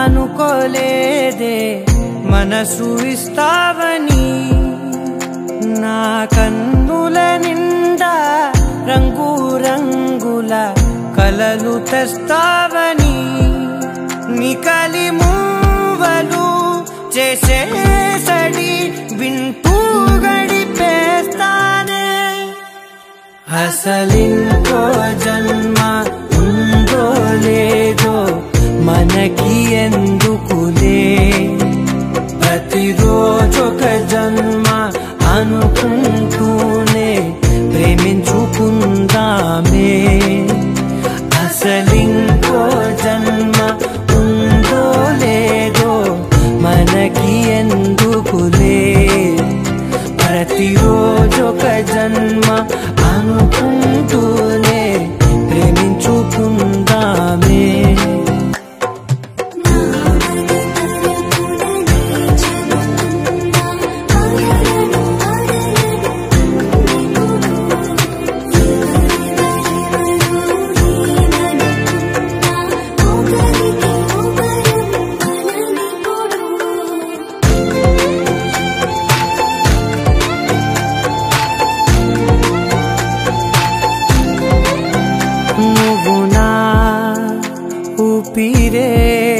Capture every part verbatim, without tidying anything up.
అనుకోలేదే మనసు ఇస్తావని నా కన్నుల నిండా రంగు రంగుల కలలు తెస్తావని నికలి మూవలు చేసేసడి వింటూ గడిపేస్తానే అసలింకో జన్మ ఉందో లేదో మనకి ఎందుకులే ప్రతిరోజొక జన్మ అనుకుంటూనే ప్రేమించుకుందామే అసలింకో జన్మ ఉందో లేదో మనకి ఎందుకులే ప్రతిరోజొక జన్మ అనుకుంటూనే ప్రేమించుకుందామే ఊపిరే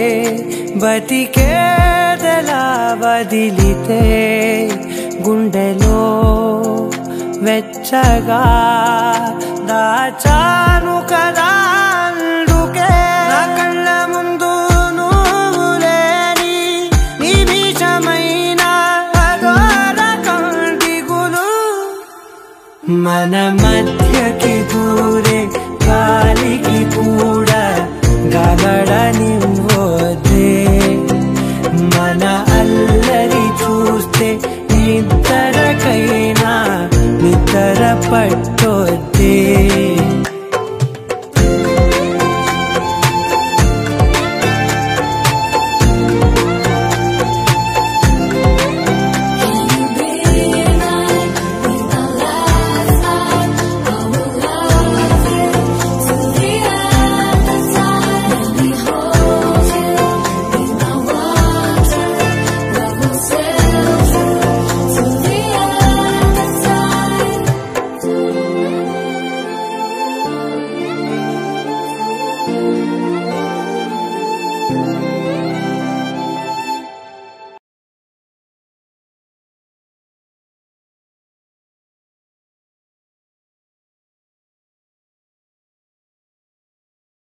బతికేదలా వదిలితే గుండెలో వెచ్చగా దాచాను కదా అందుకే నా కళ్ళ ముందు నువ్వు లేని నిమిషమైన అఘోర కంటిగులు మన మధ్య